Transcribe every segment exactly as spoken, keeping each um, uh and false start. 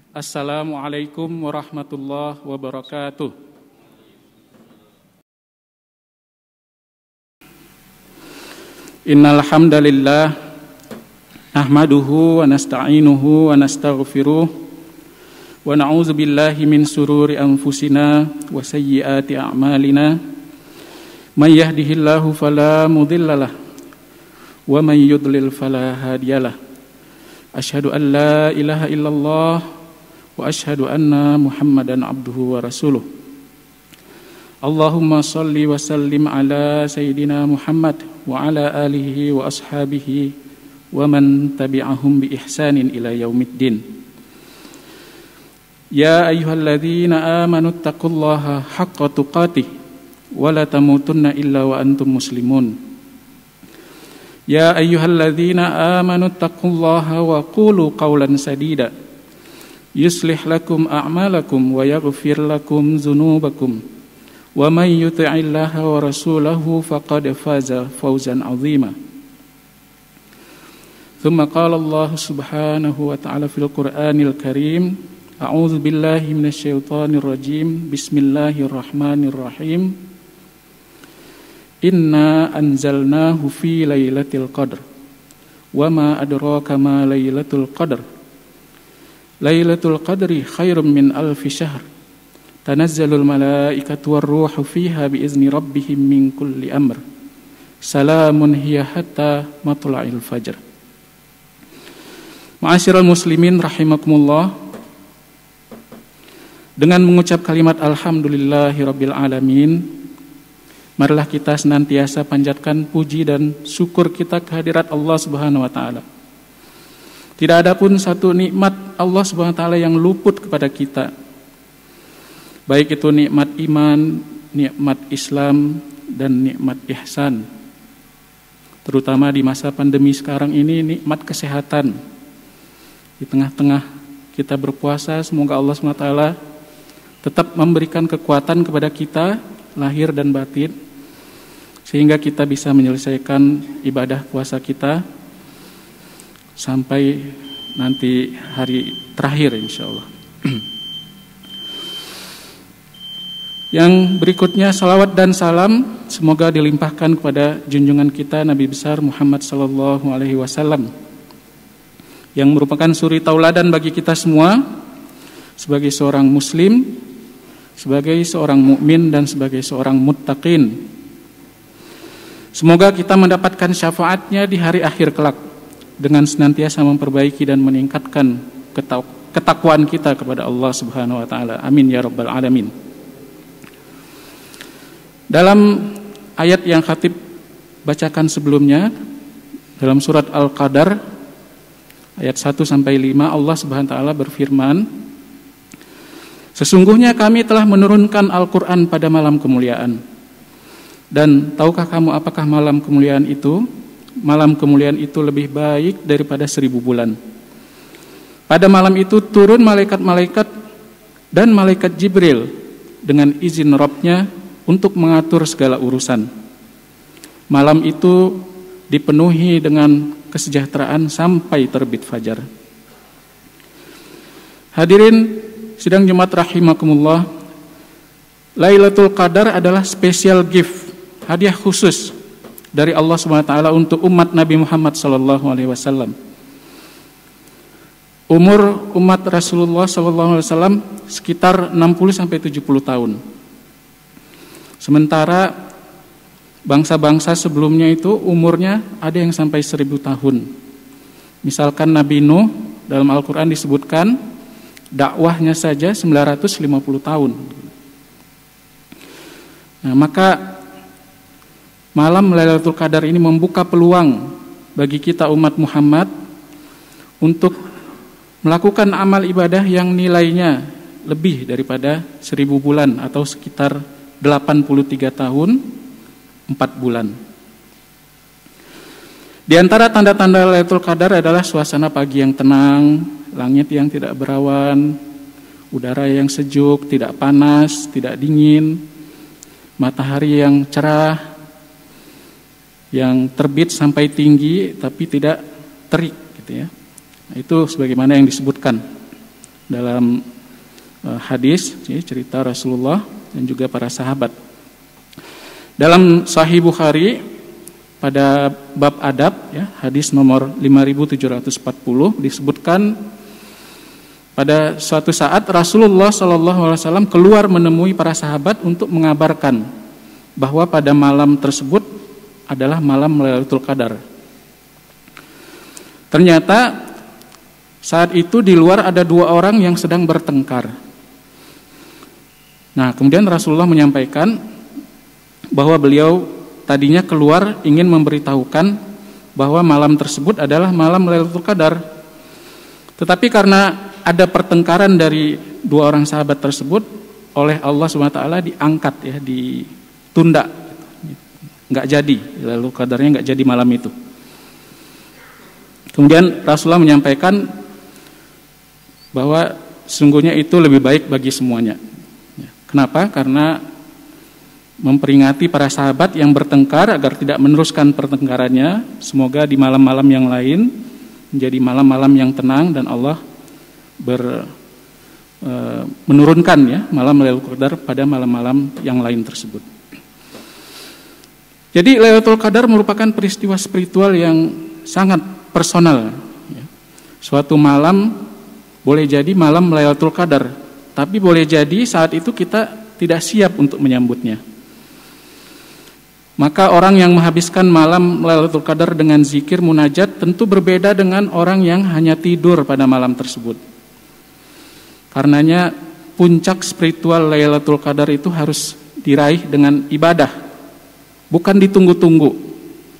Assalamualaikum warahmatullahi wabarakatuh. Innal hamdalillah nahmaduhu wa nasta'inuhu wa nastaghfiruh wa na'udzu billahi min sururi anfusina wa sayyiati a'malina. May yahdihillahu fala mudhillalah wa may yudlil fala hadiyalah. Asyhadu an la ilaha illallah wa asyhadu anna Muhammadan abduhu wa rasuluh. Allahumma salli wa sallim ala sayyidina Muhammad wa ala alihi wa ashabihi wa man tabi'ahum bi ihsanin ila yaumiddin. Ya ayyuhalladzina amanu taqullaha haqqa tuqatih wa la tamutunna illa wa antum muslimun. Ya ayyuhalladzina amanu taqullaha wa qulu qawlan sadida yuslih lakum a'malakum wa yaghfir lakum dzunubakum wa may yuti'illaha wa rasulahu faqad faza fawzan 'azima. Tsumma qala Allah subhanahu wa ta'ala fil Qur'anil Karim, a'udzu billahi minasy syaithanir rajim. Bismillahirrahmanirrahim. Inna anzalnahu fi lailatul qadr wa ma adraka ma lailatul qadr. Lailatul qadri khairum min alfi syahr. Tanazzalul malaikatu warruhu fiha biizni rabbihim min kulli amr. Salamun hiya hatta matla'il fajr. Ma'asyiral muslimin rahimakumullah. Dengan mengucap kalimat alhamdulillahirabbil alamin, marilah kita senantiasa panjatkan puji dan syukur kita kehadirat Allah Subhanahu wa taala. Tidak ada pun satu nikmat Allah Subhanahu wa taala yang luput kepada kita. Baik itu nikmat iman, nikmat Islam, dan nikmat ihsan. Terutama di masa pandemi sekarang ini, nikmat kesehatan. Di tengah-tengah kita berpuasa, semoga Allah Subhanahu wa taala tetap memberikan kekuatan kepada kita, lahir dan batin, sehingga kita bisa menyelesaikan ibadah puasa kita sampai nanti hari terakhir insyaallah. Yang berikutnya salawat dan salam semoga dilimpahkan kepada junjungan kita Nabi besar Muhammad sallallahu alaihi wasallam yang merupakan suri tauladan bagi kita semua sebagai seorang muslim, sebagai seorang mukmin dan sebagai seorang muttaqin. Semoga kita mendapatkan syafaatnya di hari akhir kelak dengan senantiasa memperbaiki dan meningkatkan ketakwaan kita kepada Allah Subhanahu wa taala. Amin ya rabbal alamin. Dalam ayat yang khatib bacakan sebelumnya dalam surat Al-Qadar ayat satu sampai lima, Allah Subhanahu wa taala berfirman, sesungguhnya kami telah menurunkan Al-Qur'an pada malam kemuliaan. Dan tahukah kamu apakah malam kemuliaan itu? Malam kemuliaan itu lebih baik daripada seribu bulan. Pada malam itu turun malaikat-malaikat dan malaikat Jibril dengan izin Rabb-nya untuk mengatur segala urusan. Malam itu dipenuhi dengan kesejahteraan sampai terbit fajar. Hadirin sidang Jumat rahimakumullah, Lailatul Qadar adalah special gift, hadiah khusus dari Allah Subhanahu wa taala untuk umat Nabi Muhammad sallallahu alaihi wasallam. Umur umat Rasulullah sallallahu alaihi wasallam sekitar enam puluh sampai tujuh puluh tahun. Sementara bangsa-bangsa sebelumnya itu umurnya ada yang sampai seribu tahun. Misalkan Nabi Nuh dalam Al-Qur'an disebutkan dakwahnya saja sembilan ratus lima puluh tahun. Nah, maka malam Lailatul Qadar ini membuka peluang bagi kita umat Muhammad untuk melakukan amal ibadah yang nilainya lebih daripada seribu bulan atau sekitar delapan puluh tiga tahun empat bulan. Di antara tanda-tanda Lailatul Qadar adalah suasana pagi yang tenang, langit yang tidak berawan, udara yang sejuk, tidak panas, tidak dingin, matahari yang cerah, yang terbit sampai tinggi tapi tidak terik gitu ya. Nah, itu sebagaimana yang disebutkan dalam uh, hadis ya, cerita Rasulullah dan juga para sahabat. Dalam Sahih Bukhari pada bab adab ya, hadis nomor lima ribu tujuh ratus empat puluh disebutkan pada suatu saat Rasulullah shallallahu alaihi wasallam keluar menemui para sahabat untuk mengabarkan bahwa pada malam tersebut adalah malam Lailatul Qadar. Ternyata saat itu di luar ada dua orang yang sedang bertengkar. Nah, kemudian Rasulullah menyampaikan bahwa beliau tadinya keluar ingin memberitahukan bahwa malam tersebut adalah malam Lailatul Qadar. Tetapi karena ada pertengkaran dari dua orang sahabat tersebut, oleh Allah subhanahu wa taala diangkat ya, ditunda. Enggak jadi, Lailatul Qadarnya enggak jadi malam itu. Kemudian Rasulullah menyampaikan bahwa sesungguhnya itu lebih baik bagi semuanya. Kenapa? Karena memperingati para sahabat yang bertengkar agar tidak meneruskan pertengkarannya. Semoga di malam-malam yang lain menjadi malam-malam yang tenang dan Allah ber, e, menurunkan ya malam Lailatul Qadar pada malam-malam yang lain tersebut. Jadi Lailatul Qadar merupakan peristiwa spiritual yang sangat personal. Suatu malam boleh jadi malam Lailatul Qadar, tapi boleh jadi saat itu kita tidak siap untuk menyambutnya. Maka orang yang menghabiskan malam Lailatul Qadar dengan zikir munajat tentu berbeda dengan orang yang hanya tidur pada malam tersebut. Karenanya puncak spiritual Lailatul Qadar itu harus diraih dengan ibadah, bukan ditunggu-tunggu.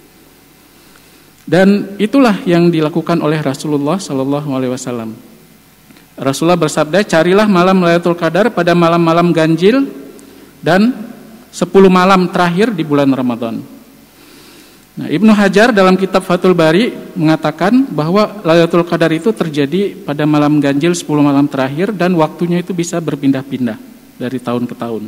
Dan itulah yang dilakukan oleh Rasulullah Shallallahu Alaihi Wasallam. Rasulullah bersabda, carilah malam Lailatul Qadar pada malam-malam ganjil dan sepuluh malam terakhir di bulan Ramadan. Nah, Ibnu Hajar dalam kitab Fathul Bari mengatakan bahwa Lailatul Qadar itu terjadi pada malam ganjil sepuluh malam terakhir dan waktunya itu bisa berpindah-pindah dari tahun ke tahun.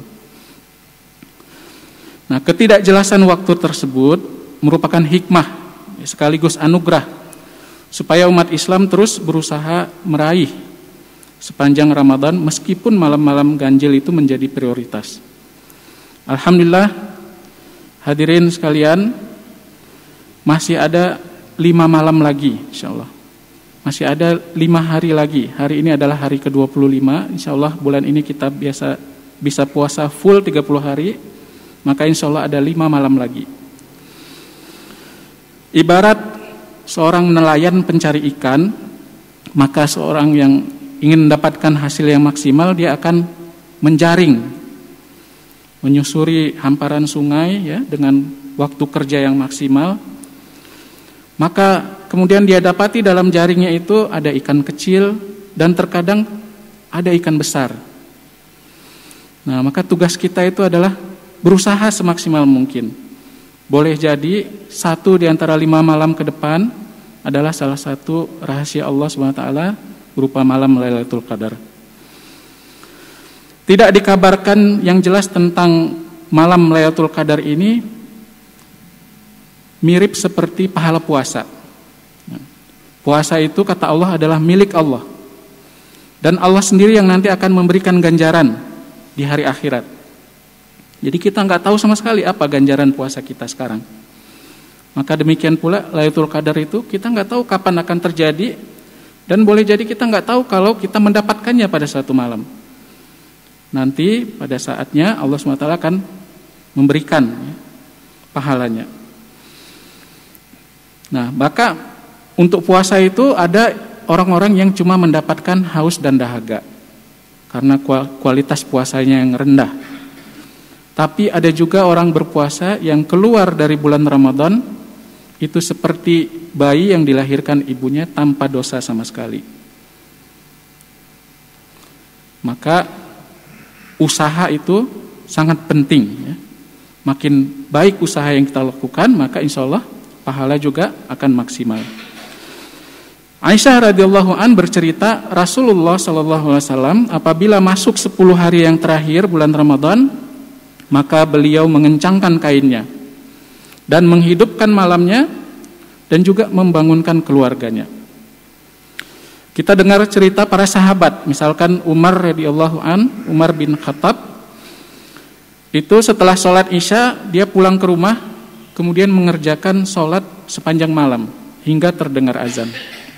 Nah, ketidakjelasan waktu tersebut merupakan hikmah sekaligus anugerah supaya umat Islam terus berusaha meraih sepanjang Ramadan meskipun malam-malam ganjil itu menjadi prioritas. Alhamdulillah hadirin sekalian, masih ada lima malam lagi insyaallah. Masih ada lima hari lagi. Hari ini adalah hari ke dua puluh lima. Insyaallah bulan ini kita biasa bisa puasa full tiga puluh hari. Maka insyaallah ada lima malam lagi. Ibarat seorang nelayan pencari ikan, maka seorang yang ingin mendapatkan hasil yang maksimal, dia akan menjaring, menyusuri hamparan sungai ya dengan waktu kerja yang maksimal. Maka kemudian dia dapati dalam jaringnya itu ada ikan kecil dan terkadang ada ikan besar. Nah, maka tugas kita itu adalah berusaha semaksimal mungkin. Boleh jadi satu di antara lima malam ke depan adalah salah satu rahasia Allah subhanahu wa taala berupa malam Lailatul Qadar. Tidak dikabarkan yang jelas tentang malam Lailatul Qadar ini mirip seperti pahala puasa. Puasa itu kata Allah adalah milik Allah. Dan Allah sendiri yang nanti akan memberikan ganjaran di hari akhirat. Jadi kita nggak tahu sama sekali apa ganjaran puasa kita sekarang. Maka demikian pula Lailatul Qadar itu kita nggak tahu kapan akan terjadi dan boleh jadi kita nggak tahu kalau kita mendapatkannya pada suatu malam. Nanti pada saatnya Allah subhanahu wa taala akan memberikan ya, pahalanya. Nah, maka untuk puasa itu ada orang-orang yang cuma mendapatkan haus dan dahaga karena kualitas puasanya yang rendah. Tapi ada juga orang berpuasa yang keluar dari bulan Ramadan itu seperti bayi yang dilahirkan ibunya tanpa dosa sama sekali. Maka usaha itu sangat penting ya. Makin baik usaha yang kita lakukan, maka insya Allah pahala juga akan maksimal. Aisyah radhiyallahu an bercerita, Rasulullah shallallahu alaihi wasallam apabila masuk sepuluh hari yang terakhir bulan Ramadan, maka beliau mengencangkan kainnya dan menghidupkan malamnya dan juga membangunkan keluarganya. Kita dengar cerita para sahabat, misalkan Umar radhiyallahu an, Umar bin Khattab, itu setelah sholat Isya dia pulang ke rumah, kemudian mengerjakan sholat sepanjang malam hingga terdengar azan.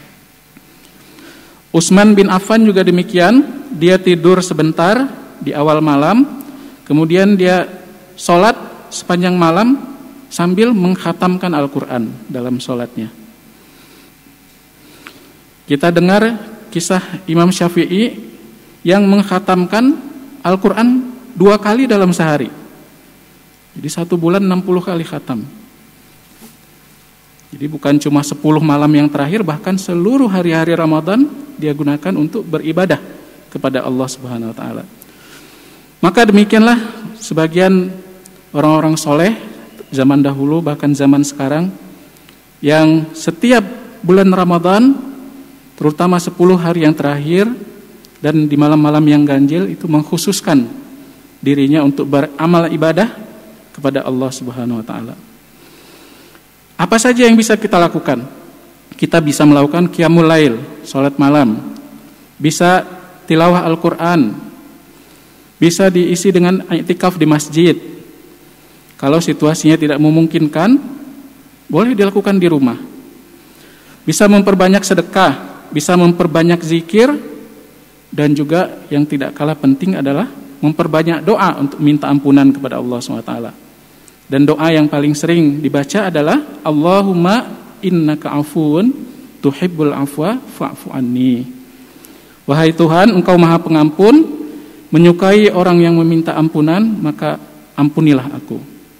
Utsman bin Affan juga demikian, dia tidur sebentar di awal malam, kemudian dia sholat sepanjang malam sambil mengkhatamkan Al-Quran dalam sholatnya. Kita dengar kisah Imam Syafi'i yang mengkhatamkan Al-Quran dua kali dalam sehari. Jadi satu bulan enam puluh kali khatam. Jadi bukan cuma sepuluh malam yang terakhir, bahkan seluruh hari-hari Ramadan dia gunakan untuk beribadah kepada Allah Subhanahu wa taala. Maka demikianlah sebagian orang-orang soleh zaman dahulu bahkan zaman sekarang yang setiap bulan Ramadan, terutama sepuluh hari yang terakhir dan di malam-malam yang ganjil, itu mengkhususkan dirinya untuk beramal ibadah kepada Allah Subhanahu wa taala. Apa saja yang bisa kita lakukan? Kita bisa melakukan qiyamul lail, salat malam. Bisa tilawah Al-Qur'an. Bisa diisi dengan i'tikaf di masjid. Kalau situasinya tidak memungkinkan, boleh dilakukan di rumah. Bisa memperbanyak sedekah, bisa memperbanyak zikir, dan juga yang tidak kalah penting adalah memperbanyak doa untuk minta ampunan kepada Allah subhanahu wa taala. Dan doa yang paling sering dibaca adalah Allahumma innaka afuwun tuhibbul afwa fa'fu anni. Wahai Tuhan, Engkau Maha Pengampun, menyukai orang yang meminta ampunan, maka ampunilah aku.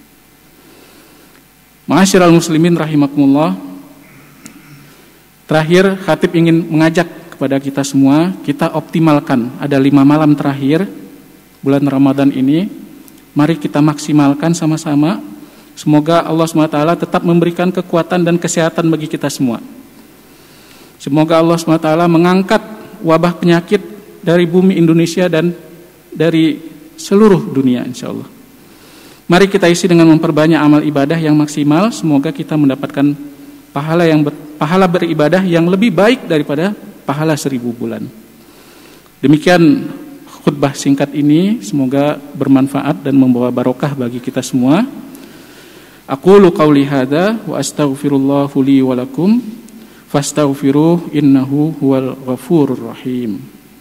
Ma'asyiral muslimin rahimakumullah. Terakhir, khatib ingin mengajak kepada kita semua, kita optimalkan. Ada lima malam terakhir bulan Ramadan ini, mari kita maksimalkan sama-sama. Semoga Allah subhanahu wa taala tetap memberikan kekuatan dan kesehatan bagi kita semua. Semoga Allah subhanahu wa taala mengangkat wabah penyakit dari bumi Indonesia dan dari seluruh dunia insyaallah. Mari kita isi dengan memperbanyak amal ibadah yang maksimal. Semoga kita mendapatkan pahala yang ber, pahala beribadah yang lebih baik daripada pahala seribu bulan. Demikian khutbah singkat ini, semoga bermanfaat dan membawa barokah bagi kita semua. Aqulu qauli hadza wa astaghfirullahu li wa lakum fastaghfiruh innahu huwal ghafurur rahim.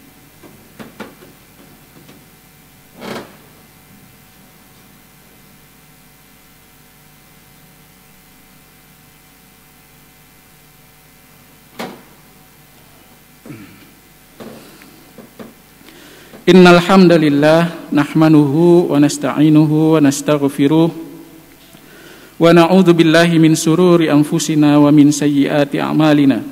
Innal hamdalillah nahmanuhu wa nasta'inuhu wa nastaghfiruh wa na'udzu billahi min sururi anfusina wa min sayyiati a'malina.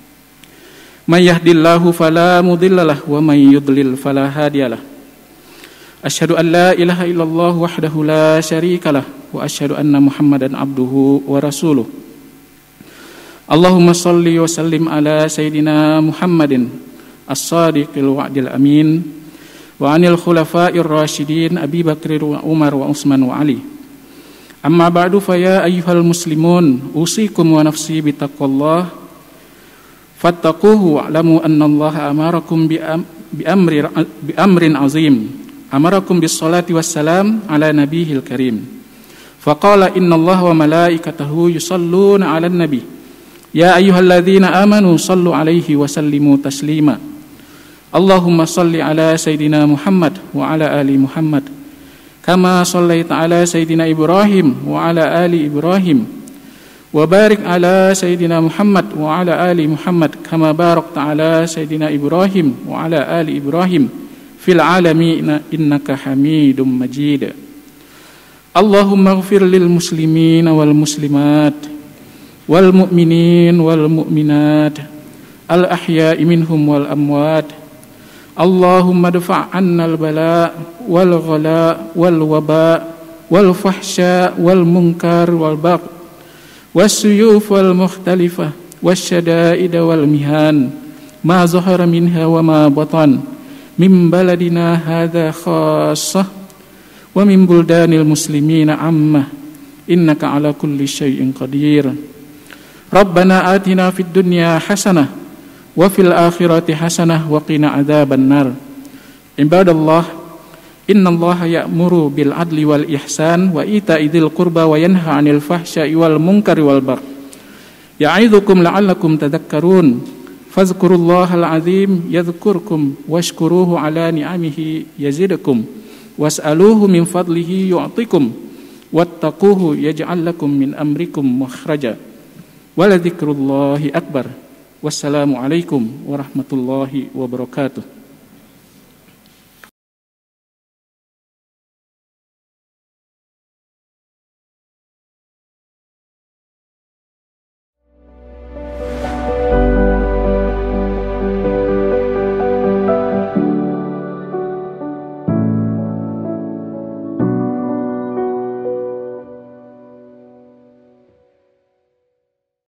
May yahdihillahu fala mudhillalah wa may yudlil fala hadiyalah. Asyhadu an la ilaha illallah wahdahu la syarikalah wa asyhadu anna Muhammadan abduhu wa rasuluh. Allahumma shalli wa sallim ala sayidina Muhammadin as-sadiqil wa'dil amin wa anil khulafa'ir rasyidin Abi Bakr wa Umar wa Utsman wa Ali. Amma ba'du, fa ya ayyuhal muslimun usikum wa nafsi bi taqwallah fattaquhu wa'lamu anna Allah amarakum bi amri bi amrin azim. Amarakum bis salati wassalam ala nabiyil karim. Faqala inna Allah wa malaikatahu yusalluna 'alan nabi. Ya ayyuhalladzina amanu sallu 'alaihi wa sallimu taslima. Allahumma salli ala Sayyidina Muhammad wa ala ali Muhammad kama sallaita ala Sayyidina Ibrahim wa ala ali Ibrahim wa barik ala Sayyidina Muhammad wa ala ali Muhammad kama barakta ala Sayyidina Ibrahim wa ala ali Ibrahim fil alamin innaka Hamidum Majid. Allahumma ighfir lil muslimin wal muslimat wal mu'minin wal mu'minat al ahya'i minhum wal amwat. Allahumma dfa' 'anna al-bala' wal ghala' wal waba' wal fahsya' wal munkar wal bagh was-suyuf wal mukhtalifah wasyada'id wal mihan ma zahara minha wa ma batan min baladina hadza khassah wa min buldanil muslimina 'ammah innaka 'ala kulli syai'in qadir. Rabbana atina fid dunya hasanah wa fil akhirati hasanah wa qina adzabannar. Ibadallah, innallaha ya'muru bil adli wal ihsan wa ita'i dzil qurba wa yanha 'anil fahsya'i wal munkari wal baghi. Ya'idzukum la'allakum tadhakkarun. Fadhkurullahal 'azim yadhkurkum washkuruhu 'ala ni'amihi yazidkum was'aluhu min fadlihi yu'tikum wattaquhu yaj'al lakum min amrikum makhraja. Waladzikrullahi akbar. Wassalamu alaikum warahmatullahi wabarakatuh.